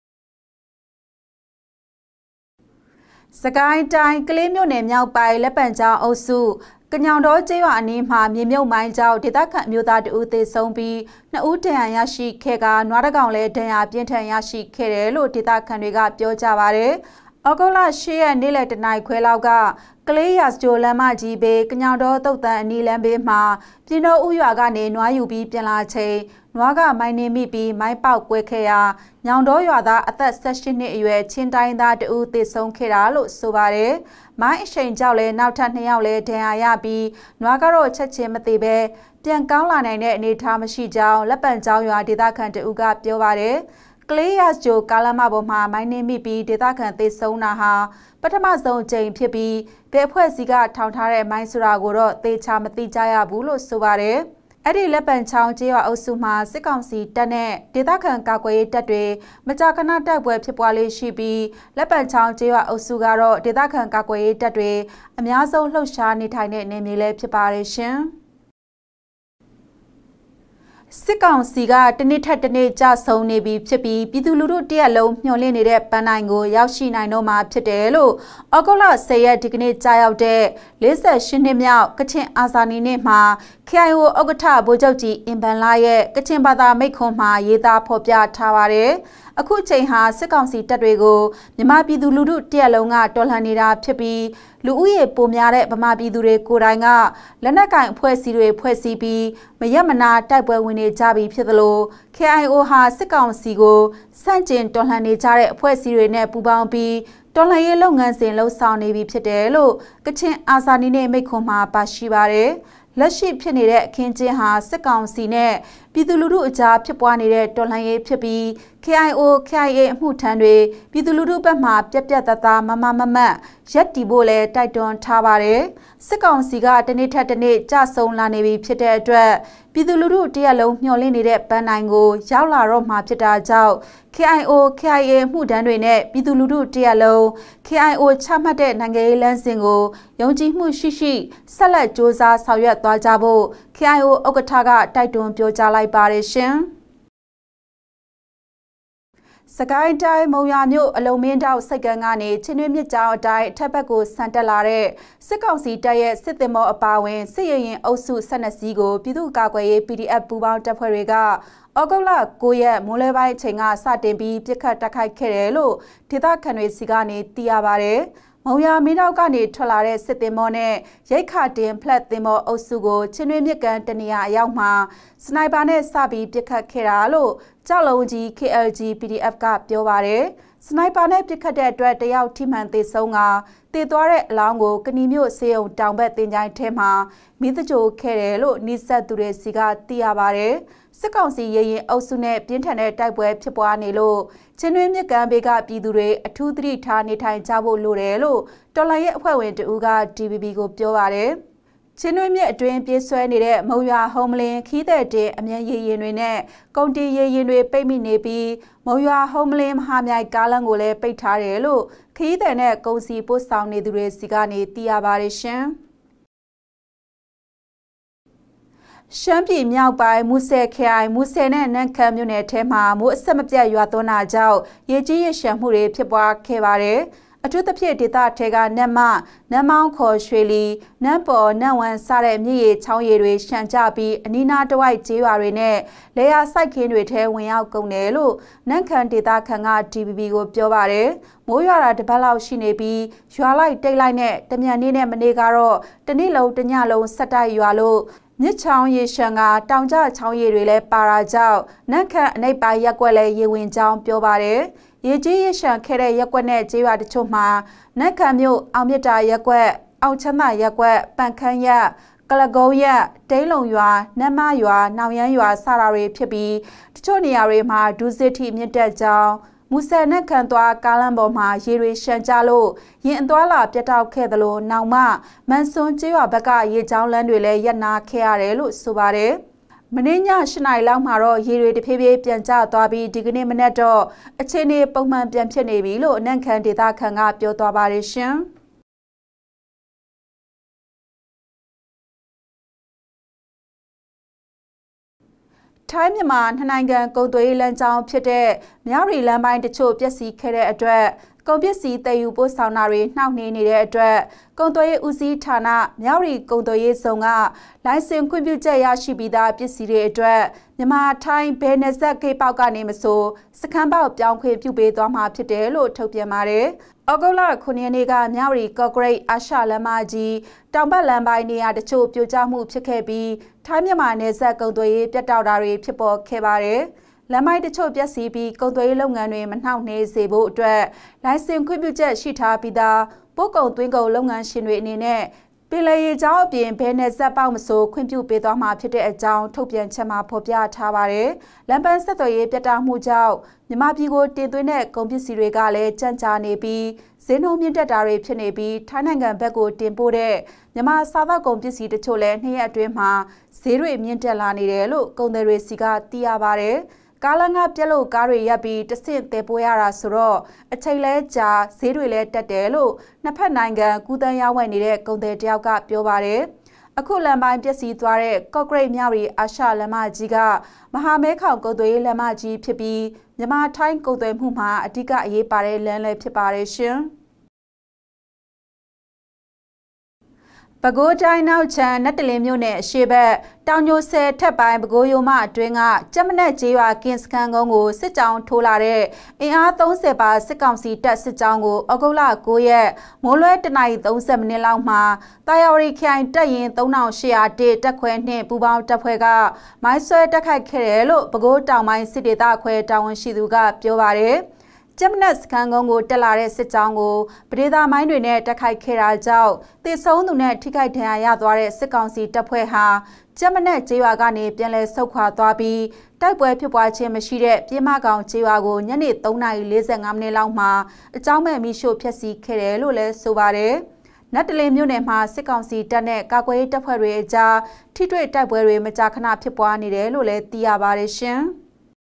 ။စကိုင်းတိုင်းကလေးမြို့နယ်မြောက်ပိုင်းလက်ပံချောင်းအုပ်စုကညောင်တော်ကျေးရွာအနီးမှာမြေမြုပ်မိုင်းကြောင့်ဒေသခံမျိုးသားတဦးသေဆုံးပြီးနှစ်ဦးဒဏ်ရာရရှိခဲ့ကနွားတကောင်လည်းဒဏ်ရာပြင်းထန်ရရှိခဲ့တယ်လို့ဒေသခံတွေကပြောကြပါတယ်။ဩဂုတ်လ၈ရက်နေ့လယ်တနာရီခွဲလောက်ကကလေးရစကြိုလမ်းမကြီးဘေးကညောင်တော်တုတ်တန်အနီးလမ်းဘေးမှာပြည်တော်ဥရွာကနေနွားယူပြီးပြန်လာချိန်နွားကမိုင်းနေမိပြီးမိုင်းပေါက်ကွဲခဲ့ရာညောင်တော်ရွာသားအသက်၁၈နှစ်အရွယ်ချင်းတိုင်းသားတဦးသေဆုံးခဲ့တာလို့ဆိုပါတယ်။မိုင်းအရှိန်ကြောင့်လည်းနောက်ထပ်နှစ်ယောက်လည်းဒဏ်ရာရပြီးနွားကတော့ချက်ချင်းမသေးပဲပြန်ကောင်းလာနိုင်တဲ့အနေအထားမရှိကြောင်းလက်ပံချောင်းရွာဒေသခံတဦးကပြောပါတယ်။ကလေးရဂျိုကာလမပေါ်မှာမိုင်းနေမိပြီးဒေသခံသေဆုံးတာဟာပထမဆုံးအကြိမ်ဖြစ်ပြီးဘယ်အဖွဲ့စီကထောင်ထားတဲ့မိုင်းဆိုတာကိုတော့သေချာမသိကြရဘူးလို့ဆိုပါတယ်။အဲ့ဒီလက်ပံချောင်းကျေးရွာအုပ်စုမှာစစ်ကောင်စီတပ်နဲ့ဒေသခံကာကွယ်ရေးတပ်တွေမကြာခဏတိုက်ပွဲဖြစ်ပွားလေးရှိပြီးလက်ပံချောင်းကျေးရွာအုပ်စုကတော့ဒေသခံကာကွယ်ရေးတပ်တွေအများဆုံးလှုပ်ရှားနေထိုင်တဲ့နေမြေလည်းဖြစ်ပါတယ်ရှင်။စစ်ကောင်စီကတနေ့ထက်တနေ့ကြဆုံနေပြီဖြစ်ပြီးပြည်သူလူထုတရက်လုံးမျှော်လင့်နေတဲ့ပန်းနိုင်ကိုရောက်ရှိနိုင်တော့မှာဖြစ်တယ်လို့ဩဂုတ်လ၁၀ရက်ဒီကနေ့ကြာရောက်တဲ့၄၈နှစ်မြောက်ကချင်အာဇာနည်နေ့မှာ K I O ဥက္ကဋ္ဌဗိုလ်ချုပ်ကြီးအင်ဘန်လာရဲ့ကချင်ဘာသာမိန့်ခွန်းမှာရေးသားဖော်ပြထားပါတယ်။အခုချိန်ဟာစစ်ကောင်စီတပ်တွေကိုမြန်မာပြည်သူလူထုတရက်လုံးကတော်လှန်နေတာဖြစ်ပြီးလူဦးရေပိုများတဲ့ဗမာပြည်သူတွေကိုယ်တိုင်ကလက်နက်ကင်အဖွဲ့အစည်းတွေဖွဲ့စည်းပြီးမရက်မနာတိုက်ပွဲဝင်နေကြပြီဖြစ်သလို K I O ဟာစစ်ကောင်စီကိုစန့်ကျင်တော်လှန်နေကြတဲ့အဖွဲ့အစည်းတွေနဲ့ပူးပေါင်းပြီးတော်လှန်ရေးလုပ်ငန်းစဉ်လှုပ်ဆောင်နေပြီဖြစ်တယ်လို့ကချင်အာဇာနည်နေ့မိန့်ခွန်းမှာပါရှိပါတယ်။လက်ရှိဖြစ်နေတဲ့အခင်းကျင်းဟာစစ်ကောင်စီနဲ့ပြည်သူလူထုအကြားဖြစ်ပွားနေတဲ့တော်လှန်ရေးဖြစ်ပြီး K I O K I A အမှုထမ်းတွေပြည်သူလူထုဘက်မှပြက်ပြက်သားသားမမမမတ်ရက်တီဖို့လဲတိုက်တွန်းထားပါတယ်စစ်ကောင်စီကတနေ့ထက်တနေ့ကြဆုံလာနေပြီဖြစ်တဲ့အတွက်ပြည်သူလူထုတရက်လုံးမျှော်လင့်နေတဲ့ပန်းနိုင်ကိုရောက်လာတော့မှာဖြစ်တာကြောင့် K I O K I A မှုထမ်းတွေနဲ့ပြည်သူလူထုတရက်လုံး K I O ချမှတ်တဲ့နိုင်ငံရေးလမ်းစဉ်ကိုယုံကြည်မှုရှိရှိဆက်လက်စ조사ဆောင်ရွက်သွားကြဖို့ K I O ဥက္ကဋ္ဌကတိုက်တွန်းပြောကြားလိုက်ပါတယ်ရှင်။စကိုင်းတိုင်းမုံရွာမြို့အလုံးမင်းတောက်စိတ်ကန်းကနေချင်းတွင်းမြစ်ကြောင်းအတိုင်းအထက်ဘက်ကိုဆန်တက်လာတဲ့စစ်ကောင်စီတပ်ရဲ့စစ်သည်မောအပါဝင်စစ်ရရင်အုပ်စု၁၂စီးကိုပြည်သူ့ကာကွယ်ရေး P D F ပူးပေါင်းတပ်ဖွဲ့တွေကဩဂုတ်လ၉ရက်မိုးလဲပိုင်းအချိန်ကစတင်ပြီးပြစ်ခတ်တိုက်ခိုက်ခဲ့တယ်လို့ဒေသခံတွေစီကနေသိရပါတယ်။မုံရွာမင်းတောက်ကနေထွက်လာတဲ့စစ်သည်မောနဲ့ရိတ်ခတင်ဖလက်သည်မောအုပ်စုကိုချင်းတွင်းမြစ်ကန်တနေရာအရောက်မှာစနိုက်ပါနဲ့စပြီးပြစ်ခတ်ခဲ့တာလို့ကြောက်လုံးကြီး K L G P D F ကပြောပါတယ်။စနိုက်ပါနဲ့ပြစ်ခတ်တဲ့အတွက်တယောက်ထိမှန်သေဆုံးကတေသွားတဲ့အလောင်းကိုကဏီမျိုးစေုံတောင်ဘက်တင်ကြိုင်ထဲမှာမိသကြိုခဲ့တယ်လို့နှိစက်သူတွေစီကသိရပါတယ်။စစ်ကောင်စီရေရင်အုပ်စုနဲ့ပြင်းထန်တဲ့တိုက်ပွဲဖြစ်ပွားနေလို့ချင်းတွင်းမြစ်ကန်ဘေးကပြည်သူတွေအထူးသတိထားနေထိုင်ကြဖို့လိုတယ်လို့တော်လှန်ရေးအဖွဲ့ဝင်တဦးက D V B ကိုပြောပါတယ်။ချင်းတွင်းမြစ်အတွင်းပြေးဆွဲနေတဲ့မုံရွာဟုံးမလင်းခီးတဲ့တင်အမြန်ရေရင်တွေနဲ့ကုန်တင်ရေရင်တွေပိတ်မိနေပြီးမုံရွာဟုံးမလင်းမဟာမြိုင်ကားလမ်းကိုလည်းပိတ်ထားတယ်လို့ခီးတဲ့နဲ့ကုန်စီပို့ဆောင်နေသူတွေစီကနေသိရပါတယ်ရှင်။ရှမ်းပြည်မြောက်ပိုင်းမူဆယ်ခရိုင်မူဆယ်နဲ့နန့်ခမ်းမြို့နယ်ထဲမှာမိုးအဆက်မပြတ်ရွာသွန်းတာကြောင့်ရေကြီးရေရှမ်းမှုတွေဖြစ်ပွားခဲ့ပါတယ်။အထူးသဖြင့်ဒေသထဲကနတ်မနတ်မောင်းခေါ်ရွှေလီနတ်ပေါ်နတ်ဝမ်စတဲ့မြစ်ရေချောင်းရေတွေရှမ်းကြပြီးအနီးနားတဝိုက်ကျေးရွာတွေနဲ့လေယာစိုက်ခင်းတွေထဲဝင်ရောက်ကုန်တယ်လို့နန့်ခမ်းဒေသခံက D V B ကိုပြောပါတယ်။မိုးရွာတာတစ်ပတ်လောက်ရှိနေပြီးရွာလိုက်တိတ်လိုက်နဲ့တမြန်နေ့နဲ့မနေ့ကတော့တနေ့လုံးတညလုံးဆက်တိုက်ရွာလို့မြစ်ချောင်းရေရှမ်းကတောင်ကျချောင်းရေတွေလည်းပါရာကြောင့်နန့်ခမ်းအနိပ်ပိုင်းရက်ကွက်လည်းရေဝင်ကြောင်းပြောပါတယ်။ရေကြီးရရှမ်းခဲ့တဲ့ရက်ကွက်နဲ့ကျေးရွာတချို့မှာနက်ခံမြို့အောင်မြတ်တာရက်ကွက်အောင်ချမ်းသာရက်ကွက်ပန်ခမ်းရကလကုန်းရက်တိန်းလုံရွာနတ်မရွာနောင်ရမ်းရွာစတာတွေဖြစ်ပြီးတချို့နေရာတွေမှာဒူးစစ်ထိမြင့်တက်ကြောင်းမူဆယ်နဲ့ခံသွားကားလမ်းပေါ်မှာရေတွေရှမ်းကြလို့ရင်အသွားလာပြတ်တောက်ခဲ့သလိုနောင်မမန်စွန်းကျေးရွာဘက်ကရေချောင်းလမ်းတွေလည်းရပ်နာခဲ့ရတယ်လို့ဆိုပါတယ်မနေ့ည၈နာရီလောက်မှာတော့ရေတွေတဖြည်းဖြည်းပြန်ကျသွားပြီးဒီကနေ့မနက်တော့အခြေအနေပုံမှန်ပြန်ဖြစ်နေပြီလို့အနက်ခံဒေသခံကပြောသွားပါတယ်ရှင်ထိုင်းမြန်မာနှစ်နိုင်ငံကုန်သွယ်ရေးလမ်းကြောင်းဖြစ်တဲ့မြရီလမ်းပိုင်းတချို့ပျက်စီးခဲ့တဲ့အတွက်ကုန်ပစ္စည်းတည်ယူပို့ဆောင်တာတွေနှောင့်နှေးနေတဲ့အတွက်ကုန်သွယ်ရေးဦးစီးဌာနမြရီကုန်သွယ်ရေးဆောင်ကလိုင်စင်ခွင့်ပြုချက်ရရှိပြီးသားပစ္စည်းတွေအတွက်မြန်မာထိုင်းဘယ်နယ်စပ်ဂိတ်ပေါက်ကနေမဆိုစခန်းပေါက်ပြောင်းခွင့်ပြုပေးသွားမှာဖြစ်တယ်လို့ထုတ်ပြန်ပါတယ်။ဩဂုတ်လခုနှစ်ရက်နေ့ကမြရီကော့ဂရိတ်အာရှလမ်းမကြီးတောင်ဘက်လမ်းပိုင်းနေရာတချို့ပြိုကျမှုဖြစ်ခဲ့ပြီးထိုင်းမြန်မာနယ်စပ်ကုန်သွယ်ရေးပြတ်တောက်တာတွေဖြစ်ပေါ်ခဲ့ပါတယ်။လမ်းမိုက်တချို့ပျက်စီးပြီးကုန်သွယ်ရေးလုပ်ငန်းတွေမနှောင့်နှေးစေဖို့အတွက်လိုင်စင်ခွင့်ပြုချက်ရှိထားပြီးသားပို့ကုန်သွင်းကုန်လုပ်ငန်းရှင်တွေအနေနဲ့ပင်လယ်ရေကြောင်းအပြင်ဘယ်နယ်စပ်ပေါက်မဆိုခွင့်ပြုပေးသွားမှာဖြစ်တဲ့အကြောင်းထုတ်ပြန်ချက်မှာဖော်ပြထားပါတယ်။လမ်းပန်းဆက်သွယ်ရေးပြတ်တောက်မှုကြောင့်မြန်မာပြည်ကိုတင်သွင်းတဲ့ကုန်ပစ္စည်းတွေကလည်းကြန့်ကြာနေပြီးဈေးနှုန်းမြင့်တက်တာတွေဖြစ်နေပြီးထိုင်းနိုင်ငံဘက်ကိုတင်ပို့တဲ့မြန်မာစားသောက်ကုန်ပစ္စည်းတချို့လည်းနှစ်ရက်အတွင်းမှာဈေးတွေမြင့်တက်လာနေတယ်လို့ကုန်သည်တွေစီကသိရပါတယ်။ကားလမ်းကပြက်လို့ကားတွေရပ်ပြီးတဆင့်သေးပိုးရတာဆိုတော့အချိန်လဲကြာဈေးတွေလဲတက်တယ်လို့နှစ်ဖက်နိုင်ငံကူးတန်းရောင်းဝယ်နေတဲ့ကုန်သည်တယောက်ကပြောပါတယ်။အခုလမ်းပိုင်းပျက်စီးသွားတဲ့ကော့ဂရိတ်မြရီအာရှလမ်းမကြီးကမဟာမဲခေါင်ကုန်သွယ်ရေးလမ်းမကြီးဖြစ်ပြီးမြန်မာထိုင်းကုန်သွယ်မှုမှာအဓိကအရေးပါတဲ့လမ်းလည်းဖြစ်ပါတယ်ရှင်။ပဲခူးတိုင်းနောက်ချမ်းနတ်တလင်းမြို့နယ်အရှေ့ဘက်တောင်ညိုဆယ်ထက်ပိုင်းပဲခူးရိုးမအတွင်းကကျမနက်ကျေးရွာကင်းစခန်းကုန်းကိုစစ်ကြောင်းထိုးလာတဲ့အင်အားသုံးဆယ်ပါစစ်ကောင်စီတပ်စစ်ကြောင်းကိုဩဂုတ်လ၉ရက်မိုးလွဲတနာရီ၃၀မိနစ်လောက်မှာတာယာဝတီခိုင်တပ်ရင်၃၈၀၁တပ်ခွဲနှင့်ပူးပေါင်းတပ်ဖွဲ့ကမိုင်းဆွဲတိုက်ခိုက်ခဲ့တယ်လို့ပဲခူးတောင်ပိုင်းစစ်ဒေသခွဲတာဝန်ရှိသူကပြောပါတယ်ကျမနက်စခန်းကုန်းကိုတက်လာတဲ့စစ်ကြောင်းကိုပဒေသာမိုင်းတွေနဲ့တိုက်ခိုက်ခဲ့တာကြောင့်တေဆုံးသူနဲ့ထိခိုက်ဒဏ်ရာရသွားတဲ့စစ်ကောင်စီတပ်ဖွဲ့ဟာကျမနက်ကျေးရွာကနေပြန်လည်ဆုတ်ခွာသွားပြီးတိုက်ပွဲဖြစ်ပွားခြင်းမရှိတဲ့ပြည်မကောင်ကျေးရွာကိုညနေ၃နာရီ၄၅မိနစ်လောက်မှာအကြောင်းမဲ့မိရှို့ဖျက်ဆီးခဲ့တယ်လို့လည်းဆိုပါတယ်နတ်တလင်းမြို့နယ်မှာစစ်ကောင်စီတပ်နဲ့ကာကွယ်ရေးတပ်ဖွဲ့တွေအကြားထိတွေ့တိုက်ပွဲတွေမကြာခဏဖြစ်ပွားနေတယ်လို့လည်းသိရပါတယ်ရှင်။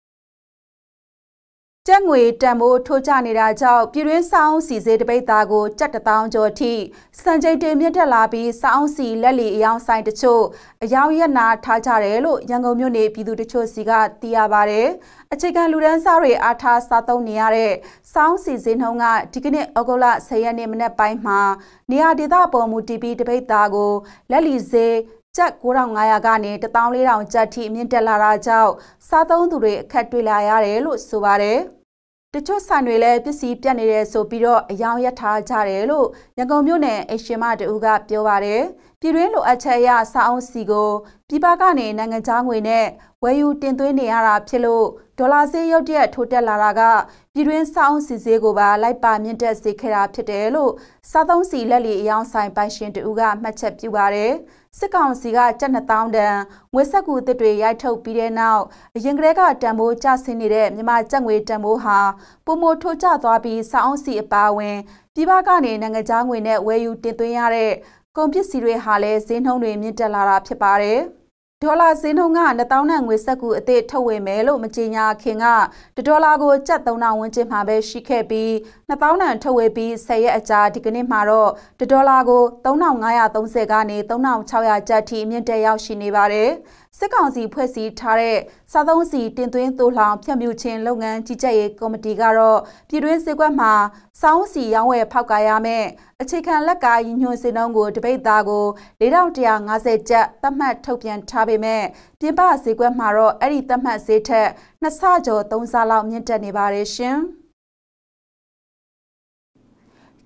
ကျပ်ငွေတန်ဖိုးထိုးကျနေတာကြောင့်ပြည်တွင်းစောင်းစီစေးတပိတ်သားကိုကျပ်တစ်သောင်းကျော်ထိစံချိန်တင်မြင့်တက်လာပြီးစောင်းစီလက်လီအယောင်ဆိုင်တချို့အယောင်ရက်နာထားကြတယ်လို့ရန်ကုန်မြို့နယ်ပြည်သူတချို့စီကသိရပါတယ်။အခြေခံလူဒန်းစားတွေအားထားစားသုံးနေရတဲ့စောင်းစီစေးနှုန်းကဒီကနေ့ဩဂုတ်လ၁၀ရက်နေ့မနက်ပိုင်းမှာနေရာဒေသပေါ်မူတည်ပြီးတပိတ်သားကိုလက်လီစေးကျပ်၉ထောင်၅ရာကနေ၁သောင်း၄ထောင်ကျပ်ထိမြင့်တက်လာတာကြောင့်စားသုံးသူတွေအခက်တွေ့လာရတယ်လို့ဆိုပါတယ်။တချို့ဆိုင်တွေလည်းပစ္စည်းပြတ်နေတယ်ဆိုပြီးတော့အယောင်ရထားကြတယ်လို့ရန်ကုန်မြို့နယ်အရှင်မတူကပြောပါတယ်။ပြည်တွင်းလိုအပ်ချက်အရစားအောင်စီကိုပြည်ပကနေနိုင်ငံခြားငွေနဲ့ဝယ်ယူတင်သွင်းနေရတာဖြစ်လို့ဒေါ်လာဈေးရုတ်တရက်ထိုးတက်လာတာကပြည်တွင်းစားအောင်စီဈေးကိုပါလိုက်ပါမြင့်တက်စေခဲ့တာဖြစ်တယ်လို့စားသုံးစီလက်လီအယောင်ဆိုင်ပိုင်ရှင်တူကမှတ်ချက်ပြုပါတယ်။စစ်ကောင်စီကကျပ်နှစ်သောင်းတန်ငွေဆက်ကူတစ်တွေရိုက်ထုတ်ပြီးတဲ့နောက်အရင်ကတည်းကတန်ဖိုးကျဆင်းနေတဲ့မြန်မာကျပ်ငွေတန်ဖိုးဟာပုံမိုထိုးကျသွားပြီးစောင်းစီအပါအဝင်ပြည်ပကနေနိုင်ငံခြားငွေနဲ့ဝယ်ယူတင်သွင်းရတဲ့ကုန်ပစ္စည်းတွေဟာလည်းဈေးနှုန်းတွေမြင့်တက်လာတာဖြစ်ပါတယ်။ဒေါ်လာဈေးနှုန်းကနှစ်သောင်းနဲ့ငွေဆက်ကူအသစ်ထုတ်ဝေမယ်လို့မကြေညာခင်ကဒေါ်လာကိုကျပ်သုံးထောင်ဝန်းကျင်မှာပဲရှိခဲ့ပြီးနှစ်သောင်းနဲ့ထုတ်ဝေပြီးဆယ်ရက်အကြာဒီကနေ့မှာတော့ဒေါ်လာကိုသုံးထောင်၅ရာသုံးဆယ်ကနေသုံးထောင်၆ရာကျပ်ထိမြင့်တက်ရောက်ရှိနေပါတယ်။စစ်ကောင်စီဖွဲ့စည်းထားတဲ့စားသုံးစီတင်သွင်းသို့လှောင်ဖြန့်ဖြူးခြင်းလုပ်ငန်းကြီးကြပ်ရေးကော်မတီကတော့ပြည်တွင်းဈေးကွက်မှာစောင်းစီရောင်းဝယ်ဖောက်ကာရမယ့်အခြေခံလက်ကားညွှန်စင်နှုန်းကိုတပိတ်သားကို၄ထောင်၁ရာ၅ဆယ်ကျပ်သတ်မှတ်ထုတ်ပြန်ထားပေမဲ့ပြင်ပဈေးကွက်မှာတော့အဲ့ဒီသတ်မှတ်ဈေးထက်နှစ်ဆကျော်သုံးဆလောက်မြင့်တက်နေပါတယ်ရှင်။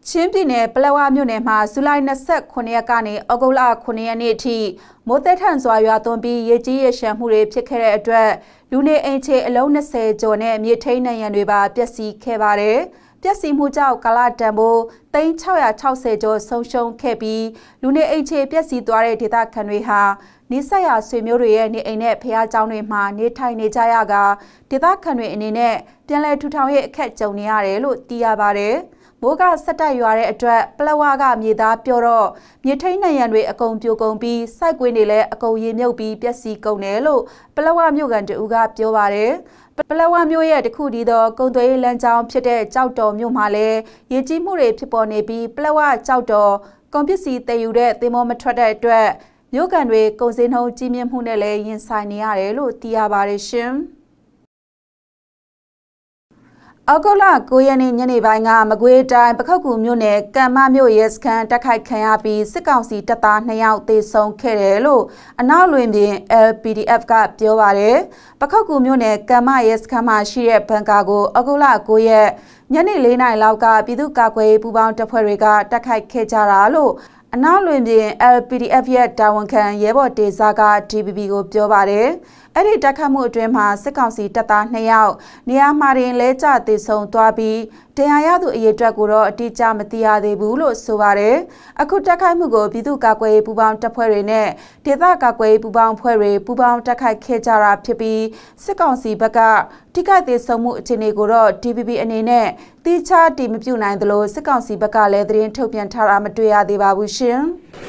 ချင်းပြည်နယ်ပလက်ဝမြို့နယ်မှာဇူလိုင်၂၉ရက်ကနေဩဂုတ်လ၉ရက်နေ့အထိမိုးသက်ထန်စွာရွာသွန်းပြီးရေကြီးရေရှမ်းမှုတွေဖြစ်ခဲ့တဲ့အတွက်လူနေအိမ်ခြေအလုံး၂၀ကျော်နဲ့မြေထိန်းနိုင်ရန်တွေပါပျက်စီးခဲ့ပါတယ်။ပျက်စီးမှုကြောင့်ကာလတန်ဖိုးသိန်း၆၆၀ကျော်ဆုံးရှုံးခဲ့ပြီးလူနေအိမ်ခြေပျက်စီးသွားတဲ့ဒေသခံတွေဟာနေဆက်ရဆွေမျိုးတွေရဲ့နေအိမ်နဲ့ဖျားเจ้าတွေမှာနေထိုင်နေကြရကဒေသခံတွေအနေနဲ့ပြန်လည်ထူထောင်ရေးအခက်ကြုံနေရတယ်လို့သိရပါတယ်။မိုးကဆက်တိုက်ရွာတဲ့အတွက်ပလက်ဝကမြေသားပြောတော့မြေထိန်းနိုင်ရန်တွေအကုန်ပြိုကုန်ပြီးစိုက်ကွင်းတွေလည်းအကုန်ရေမြုပ်ပြီးပျက်စီးကုန်တယ်လို့ပလက်ဝမြို့ကန်တူကပြောပါတယ်ပလက်ဝမြို့ရဲ့တခုတည်းသောကုန်းသွေးလမ်းကြောင်းဖြစ်တဲ့ကြောက်တော်မြို့မှာလည်းရေကြီးမှုတွေဖြစ်ပေါ်နေပြီးပလက်ဝကြောက်တော်ကုန်ပစ္စည်းတည်ယူတဲ့သင်္ဘောမထွက်တဲ့အတွက်မြို့ကန်တွေကုန်စည်နှုန်းကြီးမြင့်မှုနဲ့လည်းရင်ဆိုင်နေရတယ်လို့သိရပါတယ်ရှင်ဩဂုတ်လ၉ရက်နေ့ညနေပိုင်းကမကွေးတိုင်းပခုတ်ကူမြို့နယ်ကံမမြို့ရဲစခန်းတိုက်ခိုက်ခံရပြီးစစ်ကောင်စီတပ်သား၂ယောက်သေဆုံးခဲ့တယ်လို့အနောက်လွင်ပြင် L P D F ကပြောပါတယ်ပခုတ်ကူမြို့နယ်ကံမရဲစခန်းမှာရှိတဲ့ဘန်ကာကိုဩဂုတ်လ၉ရက်ညနေ၄နာရီလောက်ကပြည်သူ့ကာကွယ်ရေးပူးပေါင်းတပ်ဖွဲ့တွေကတိုက်ခိုက်ခဲ့ကြတာလို့အနောက်လွင်ပြင် L P D F ရဲ့တာဝန်ခံရဲဘော်တေဇာက D V B ကိုပြောပါတယ်အဲ့ဒီတိုက်ခတ်မှုအတွင်းမှာစစ်ကောင်စီတပ်သား၂ယောက်နေရာမှာတင်လဲကျသေဆုံးသွားပြီးတရားရသူအရေးအတွက်ကိုတော့အတိအကျမသိရသေးဘူးလို့ဆိုပါတယ်အခုတိုက်ခိုက်မှုကိုပြည်သူ့ကာကွယ်ရေးပူးပေါင်းတပ်ဖွဲ့တွေနဲ့ဒေသကာကွယ်ရေးပူးပေါင်းဖွဲ့တွေပူးပေါင်းတိုက်ခိုက်ခဲ့ကြတာဖြစ်ပြီးစစ်ကောင်စီဘက်ကထိခိုက်သေဆုံးမှုအခြေအနေကိုတော့ D V B အနေနဲ့တိကျတည်မပြုနိုင်သလိုစစ်ကောင်စီဘက်ကလည်းသတင်းထုတ်ပြန်ထားတာမတွေ့ရသေးပါဘူးရှင်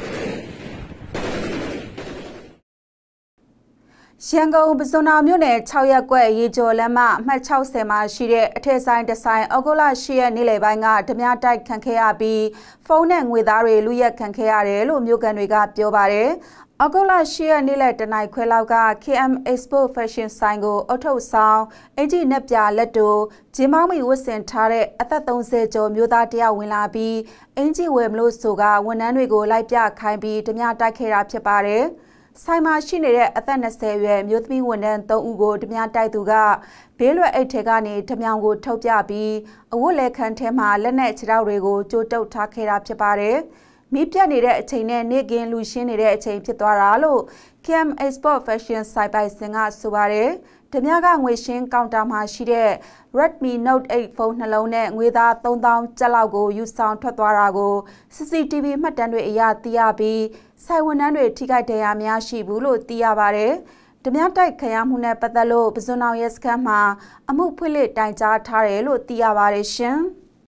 ရန်ကုန်ပဇွန်နာမြို့နယ်၆ရပ်ကွက်ရေကျော်လမ်းမအမှတ်၆၀မှာရှိတဲ့အထက်ဆိုင်တဆိုင်ဩဂုတ်လ၈ရက်နေ့လယ်ပိုင်းကဓမြတိုက်ခံခဲ့ရပြီးဖုန်းနဲ့ငွေသားတွေလူရက်ခံခဲ့ရတယ်လို့မြို့ကန်တွေကပြောပါတယ်။ဩဂုတ်လ၈ရက်နေ့လယ်တနင်္ဂနွေခွဲလောက်က K M Expo Fashion ဆိုင်ကိုအထုပ်ဆောင်အင်ဂျီနက်ပြလက်တူဂျင်းမောင်းမီဝတ်ဆင်ထားတဲ့အသက်၃၀ကျော်မျိုးသားတယောက်ဝင်လာပြီးအင်ဂျီဝယ်မလို့ဆိုကဝန်ထမ်းတွေကိုလိုက်ပြခိုင်းပြီးဓမြတိုက်ခဲ့တာဖြစ်ပါတယ်။ဆိုင်မှာရှိနေတဲ့အသက်၂၀အရွယ်မျိုးသမီးဝန်ထမ်း၃ဦးကိုဓမြတိုက်သူကဘေးလွယ်အိတ်ထဲကနေဓမြောင်ကိုထုတ်ပြပြီးအဝတ်လက်ခန်းထဲမှာလက်နဲ့ခြေထောက်တွေကိုကြိုးတုပ်ထားခဲ့တာဖြစ်ပါတယ်။မိပြတ်နေတဲ့အချိန်နဲ့နေကင်းလူရှင်းနေတဲ့အချိန်ဖြစ်သွားတာလို့ K M Export Fashion ဆိုင်ပိုင်စင်ကဆိုပါတယ်။ဓမြကငွေရှင်းကောင်တာမှာရှိတဲ့ Redmi Note ၈ဖုန်းနှလုံးနဲ့ငွေသား၃သောင်းကျပ်လောက်ကိုယူဆောင်ထွက်သွားတာကို C C T V မှတ်တမ်းတွေအရသိရပြီးဆိုင်ဝန်ထမ်းတွေထိခိုက်ဒဏ်ရာများရှိဘူးလို့သိရပါတယ်။ဓမြတိုက်ခံရမှုနဲ့ပတ်သက်လို့ပဇွန်အောင်ရဲစခန်းမှာအမှုဖွင့်လှစ်တိုင်ကြားထားတယ်လို့သိရပါတယ်ရှင်။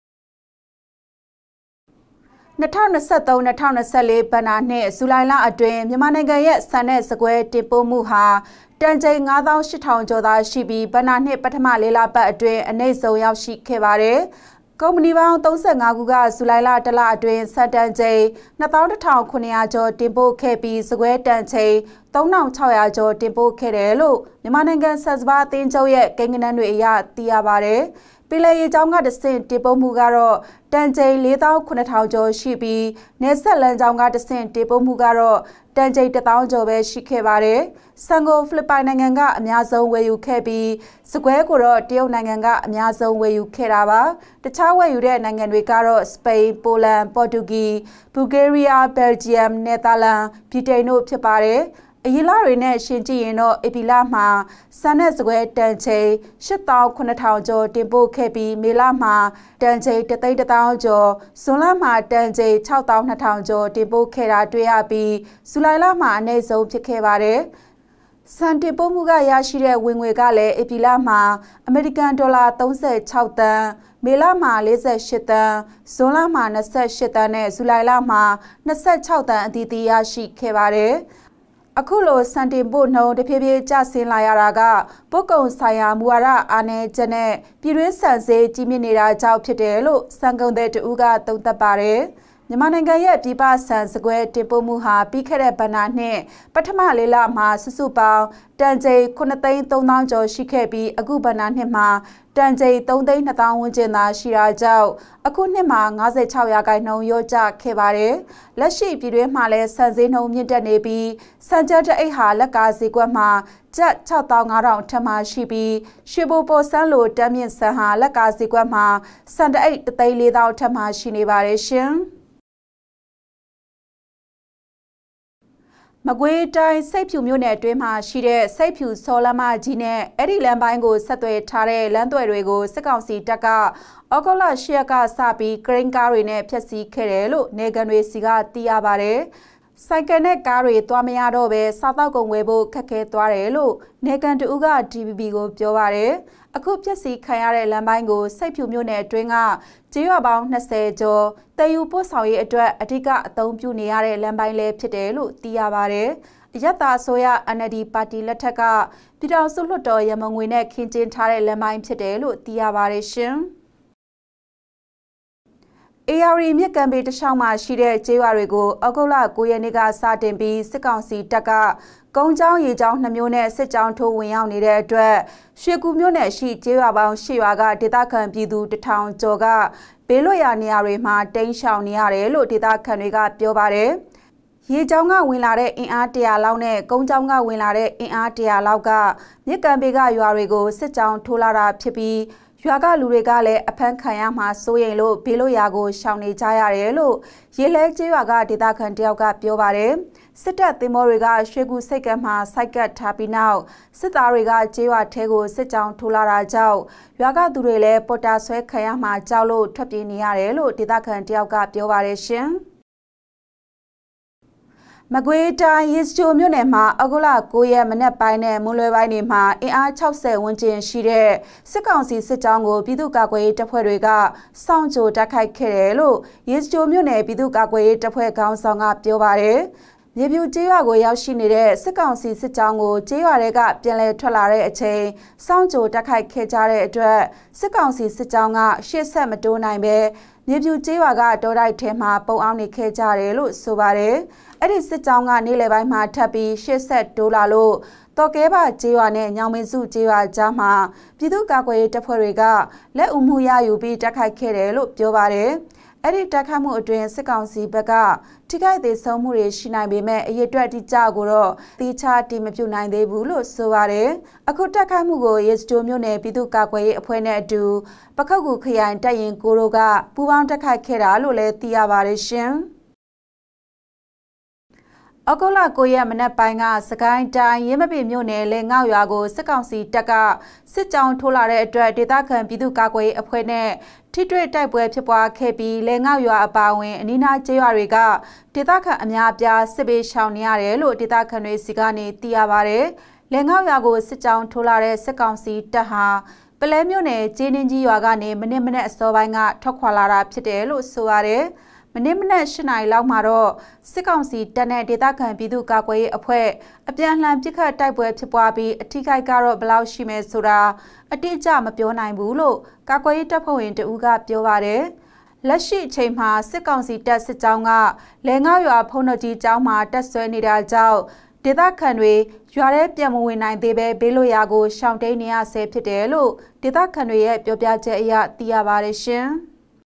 ၂၀၂၃-၂၀၂၄ဘဏ္ဍာနှစ်ဇူလိုင်လအတွင်းမြန်မာနိုင်ငံရဲ့ဆန်တဲ့စကွဲတင်ပို့မှုဟာတန်ချိန်၅သောင်း၈ထောင်ကျော်သာရှိပြီးဘဏ္ဍာနှစ်ပထမလေးလပတ်အတွင်းအနည်းဆုံးရောက်ရှိခဲ့ပါတယ်။ကုမ္ပဏီပေါင်း၃၅ခုကဇူလိုင်လတလအတွင်းစံတန်ချိန်၂သောင်းတစ်ထောင်ခုနှစ်ရာကျော်တင်ပို့ခဲ့ပြီးစကွဲတန်ချိန်၃ထောင်၆ရာကျော်တင်ပို့ခဲ့တယ်လို့မြန်မာနိုင်ငံဆက်စပါးအသင်းချုပ်ရဲ့ကိန်းဂဏန်းတွေအရသိရပါတယ်။ပြည်လည်ရေးကျောင်းကတဆင့်တင်ပို့မှုကတော့တန်ချိန်၄သောင်းခုနှစ်ထောင်ကျော်ရှိပြီးနယ်ဆက်လမ်းကျောင်းကတဆင့်တင်ပို့မှုကတော့တန်ချိန်တစ်သောင်းကျော်ပဲရှိခဲ့ပါတယ်။ဆန်ကိုဖိလစ်ပိုင်နိုင်ငံကအများဆုံးဝယ်ယူခဲ့ပြီးစကွဲကိုတော့တရုတ်နိုင်ငံကအများဆုံးဝယ်ယူခဲ့တာပါ။တခြားဝယ်ယူတဲ့နိုင်ငံတွေကတော့စပိန်၊ပိုလန်၊ပေါ်တူဂီ၊ဘူဂေးရီးယား၊ဘယ်လ်ဂျီယမ်၊နယ်သာလန်၊ဗြိတိန်တို့ဖြစ်ပါတယ်။အရင်လတွေနဲ့ရှင်ကြည့်ရင်တော့ဧပြီလမှာဆန်တဲ့စကွဲတန်ချိန်၈သောင်းခုနှစ်ထောင်ကျော်တင်ပို့ခဲ့ပြီးမေလမှာတန်ချိန်တစ်သိန်းတစ်သောင်းကျော်ဇွန်လမှာတန်ချိန်၆သောင်းနှစ်ထောင်ကျော်တင်ပို့ခဲ့တာတွေ့ရပြီးဇူလိုင်လမှာအနည်းဆုံးဖြစ်ခဲ့ပါတယ်။ဆန်တင်ပို့မှုကရရှိတဲ့ဝင်ငွေကလည်းဧပြီလမှာအမေရိကန်ဒေါ်လာ၃၆သန်းမေလမှာ၄၈သန်းဇွန်လမှာ၂၈သန်းနဲ့ဇူလိုင်လမှာ၂၆သန်းအသီးသီးရရှိခဲ့ပါတယ်။အခုလိုစံတင်ပို့နှုန်းတဖြည်းဖြည်းကျဆင်းလာရတာကပုတ်ကုံဆိုင်ရာမူဝါဒအားနည်းချက်နဲ့ပြည်တွင်းဆန်ဈေးကြီးမြင့်နေတာကြောင့်ဖြစ်တယ်လို့စံကုန်သည်တဦးကသုံးသပ်ပါတယ်။မြန်မာနိုင်ငံရဲ့ပြည်ပဆန်စကွဲတင်ပို့မှုဟာပြီးခဲ့တဲ့ဘဏ္ဍာနှစ်ပထမလေးလမှာစုစုပေါင်းတန်ချိန်ခုနှစ်သိန်းသုံးသောင်းကျော်ရှိခဲ့ပြီးအခုဘဏ္ဍာနှစ်မှာတန်ချိန်သုံးသိန်းနှစ်သောင်းဝန်းကျင်သာရှိတာကြောင့်အခုနှစ်မှာ၅၆ရာခိုင်နှုန်းလျော့ကျခဲ့ပါတယ်။လက်ရှိပြည်တွင်းမှာလည်းဆန်ဈေးနှုန်းမြင့်တက်နေပြီးဆန်ကြက်တအိတ်ဟာလက်ကားဈေးကွက်မှာကျပ်၆သောင်း၅ထောင်အထက်မှာရှိပြီးရွှေဘိုပေါ်ဆန်းလိုတမ်းမြင့်ဆန်ဟာလက်ကားဈေးကွက်မှာဆန်တအိတ်တစ်သိန်းလေးသောင်းအထက်မှာရှိနေပါတယ်ရှင်။မကွေးတိုင်းစိတ်ဖြူမြို့နယ်အတွင်းမှာရှိတဲ့စိတ်ဖြူစော်လမ်းမကြီးနဲ့အဲ့ဒီလမ်းပိုင်းကိုဆက်သွယ်ထားတဲ့လမ်းသွယ်တွေကိုစစ်ကောင်စီတပ်ကဩဂုတ်လ၈ရက်ကစပြီးကရင်ကားတွေနဲ့ဖျက်ဆီးခဲ့တယ်လို့နေကန်တွေစီကသိရပါတယ်။စိုက်ကယ်နဲ့ကားတွေသွားမရတော့ပဲစားတောက်ကုန်ဝယ်ဖို့ခက်ခဲသွားတယ်လို့နေကန်တူက D V B ကိုပြောပါတယ်။အခုဖျက်ဆီးခံရတဲ့လမ်းပိုင်းကိုစိတ်ဖြူမြို့နယ်အတွင်းကကျေးရွာပေါင်း၂၀ကျော်တည်ယူပို့ဆောင်ရေးအတွက်အဓိကအသုံးပြုနေရတဲ့လမ်းပိုင်းလည်းဖြစ်တယ်လို့သိရပါတယ်။အယက်သားဆိုရ N L D ပါတီလက်ထက်ကပြည်ထောင်စုလွှတ်တော်ရမုံငွေနဲ့ခင်းကျင်းထားတဲ့လမ်းပိုင်းဖြစ်တယ်လို့သိရပါတယ်ရှင်။ A R E မြစ်ကမ်းဘေးတစ်လျှောက်မှာရှိတဲ့ကျေးရွာတွေကိုဩဂုတ်လ၉ရက်နေ့ကစတင်ပြီးစစ်ကောင်စီတပ်ကကုန်းချောင်းရေချောင်းနှမျိုးနဲ့စစ်ကြောင်းထိုးဝင်ရောက်နေတဲ့အတွက်ရွှေကူမြို့နယ်ရှိကျေးရွာပေါင်း၈ရွာကဒေသခံပြည်သူတစ်ထောင်ကျော်ကဘေးလွတ်ရာနေရာတွေမှာတိမ်းရှောင်နေရတယ်လို့ဒေသခံတွေကပြောပါတယ်။ရေချောင်းကဝင်လာတဲ့အင်အားတရာလောက်နဲ့ကုန်းချောင်းကဝင်လာတဲ့အင်အားတရာလောက်ကမြစ်ကမ်းဘေးကရွာတွေကိုစစ်ကြောင်းထိုးလာတာဖြစ်ပြီးရွာကလူတွေကလည်းအဖမ်းခံရမှာစိုးရိမ်လို့ဘေးလွတ်ရာကိုရှောင်နေကြရတယ်လို့ရေလဲကျေးရွာကဒေသခံတယောက်ကပြောပါတယ်။စစ်တပ်သင်္ဘောတွေကရွှေကူစိတ်ကမ်းမှာစိုက်ကတ်ထားပြီးနောက်စစ်သားတွေကကျေးရွာထဲကိုစစ်ကြောင်းထိုးလာတာကြောင့်ရွာကသူတွေလည်းပေါ်တာဆွဲခံရမှာကြောက်လို့ထွက်ပြေးနေရတယ်လို့ဒေသခံတယောက်ကပြောပါတယ်ရှင်။မကွေးတိုင်းရစ်ချိုမြို့နယ်မှာဩဂုတ်လ၉ရက်မနက်ပိုင်းနဲ့မွန်းလွဲပိုင်းတွေမှာအင်အား၆၀ဝန်းကျင်ရှိတဲ့စစ်ကောင်စီစစ်ကြောင်းကိုပြည်သူ့ကာကွယ်ရေးတပ်ဖွဲ့တွေကစောင့်ကြိုတိုက်ခိုက်ခဲ့တယ်လို့ရစ်ချိုမြို့နယ်ပြည်သူ့ကာကွယ်ရေးတပ်ဖွဲ့ခေါင်းဆောင်ကပြောပါတယ်။မြေပြူကျေးရွာကိုရောက်ရှိနေတဲ့စစ်ကောင်စီစစ်ကြောင်းကိုကျေးရွာတွေကပြန်လည်ထွက်လာတဲ့အချိန်စောင့်ကြိုတိုက်ခိုက်ခဲ့ကြတဲ့အတွက်စစ်ကောင်စီစစ်ကြောင်းကရှေ့ဆက်မတိုးနိုင်ပဲမြေပြူကျေးရွာကတောတိုက်ထဲမှာပုံအောင်နေခဲ့ကြတယ်လို့ဆိုပါတယ်။အဲ့ဒီစစ်ကြောင်းကနေ့လယ်ပိုင်းမှာထပ်ပြီးရှေ့ဆက်တိုးလာလို့တော်ကဲပါကျေးရွာနဲ့ညောင်မင်းစုကျေးရွာကြားမှာပြည်သူ့ကာကွယ်ရေးတပ်ဖွဲ့တွေကလက်ဦးမှုရယူပြီးတိုက်ခိုက်ခဲ့တယ်လို့ပြောပါတယ်။အဲ့ဒီတိုက်ခိုက်မှုအတွင်းစစ်ကောင်စီဘက်ကထိခိုက်သေးဆုံးမှုတွေရှိနိုင်ပေမဲ့အရေးအတွက်တိကျကိုတော့တိကျတိမပြုနိုင်သေးဘူးလို့ဆိုပါတယ်။အခုတိုက်ခိုက်မှုကိုရစ်တိုမြို့နယ်ပြည်သူ့ကာကွယ်ရေးအဖွဲ့နဲ့အတူပခောက်ကူခရိုင်တပ်ရင်ကိုတို့ကပူးပေါင်းတိုက်ခိုက်ခဲ့တာလို့လည်းသိရပါတယ်ရှင်။ဩဂုတ်လ၉ရက်မနက်ပိုင်းကစကိုင်းတိုင်းရင်းမပင်မြို့နယ်လေငေါရွာကိုစစ်ကောင်စီတပ်ကစစ်ကြောင်းထိုးလာတဲ့အတွက်ဒေသခံပြည်သူ့ကာကွယ်ရေးအဖွဲ့နဲ့ထိတွေ့တိုက်ပွဲဖြစ်ပွားခဲ့ပြီးလေငေါရွာအပါအဝင်အနီးနားကျေးရွာတွေကဒေသခံအများအပြားစစ်ပေးရှောင်နေရတယ်လို့ဒေသခံတွေစီကနေသိရပါတယ်။လေငေါရွာကိုစစ်ကြောင်းထိုးလာတဲ့စစ်ကောင်စီတပ်ဟာပလဲမြို့နယ်ကျေးနှင်းကြီးရွာကနေမနစ်မနက်အစောပိုင်းကထွက်ခွာလာတာဖြစ်တယ်လို့ဆိုပါတယ်။မနေ့မနက်၈နာရီလောက်မှာတော့စစ်ကောင်စီတပ်နဲ့ဒေသခံပြည်သူ့ကာကွယ်ရေးအဖွဲ့အပြန်အလှန်ပစ်ခတ်တိုက်ပွဲဖြစ်ပွားပြီးအထိခိုက်ကတော့ဘယ်လောက်ရှိမယ်ဆိုတာအတိအကျမပြောနိုင်ဘူးလို့ကာကွယ်ရေးတပ်ဖွဲ့ဝင်တဦးကပြောပါတယ်။လက်ရှိအချိန်မှာစစ်ကောင်စီတပ်စစ်ကြောင်းကလေငေါရွာဖုံးတော်ကြီးကျောင်းမှာတက်ဆွဲနေတာကြောင့်ဒေသခံတွေရွာထဲပြန်မဝင်နိုင်သေးပဲဘေးလွတ်ရာကိုရှောင်တိန်နေရဆဲဖြစ်တယ်လို့ဒေသခံတွေရဲ့ပြောပြချက်အရသိရပါတယ်ရှင်။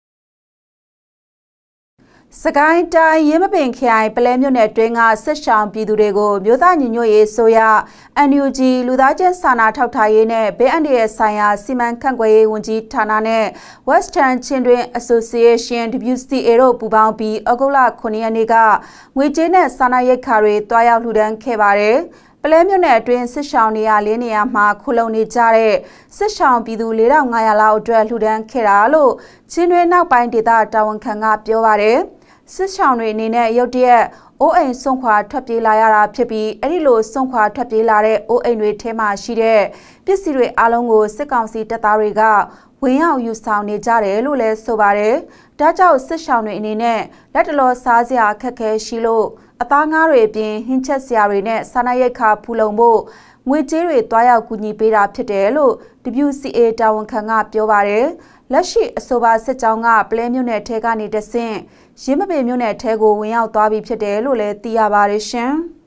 စကိုင်းတိုင်းရင်းမပင်ခရိုင်ပလဲမြို့နယ်အတွင်းကစစ်ရှောင်ပြည်သူတွေကိုမြို့သားညီညွတ်ရေးဆိုရ N U G လူသားချင်းစာနာထောက်ထားရေးနဲ့ဘေးအန္တရာယ်ဆိုင်ရာစီမံခန့်ခွဲရေးဝန်ကြီးဌာနနဲ့ Western Children Association W C A တို့ပူးပေါင်းပြီးဩဂုတ်လ၉ရက်နေ့ကငွေကြေးနဲ့စာနာရိက္ခာတွေတွားရောက်လှူဒါန်းခဲ့ပါတယ်။ပလဲမြို့နယ်အတွင်းစစ်ရှောင်နေရာလေးနေရာမှာခုလုံနေကြတဲ့စစ်ရှောင်ပြည်သူ၄ထောင်၅ရာလောက်အတွက်လှူဒါန်းခဲ့တာလို့ချင်းတွင်းနောက်ပိုင်းဒေသတာဝန်ခံကပြောပါတယ်။စစ်ရှောင်တွေအနေနဲ့ရုတ်တရက်အိုးအိမ်ဆုံးခွာထွက်ပြေးလာရတာဖြစ်ပြီးအဲ့ဒီလိုဆုံးခွာထွက်ပြေးလာတဲ့အိုးအိမ်တွေထဲမှာရှိတဲ့ပစ္စည်းတွေအလုံးကိုစစ်ကောင်စီတပ်သားတွေကဝင်ရောက်ယူဆောင်နေကြတယ်လို့လည်းဆိုပါတယ်။ဒါကြောင့်စစ်ရှောင်တွေအနေနဲ့လက်တလောစားစရာအခက်အခဲရှိလို့အသားငါးတွေအပြင်ဟင်းချက်စရာတွေနဲ့စားနပ်ရိက္ခာဖူလုံဖို့ငွေကြေးတွေတွားရောက်ကူညီပေးတာဖြစ်တယ်လို့ W C A တာဝန်ခံကပြောပါတယ်။လက်ရှိအဆိုပါစစ်ကြောင်းကပလဲမြို့နယ်ထဲကနေတဆင့်ရင်းမပင်မြို့နယ်ထဲကိုဝင်ရောက်သွားပြီဖြစ်တယ်လို့လည်းသိရပါတယ်ရှင်။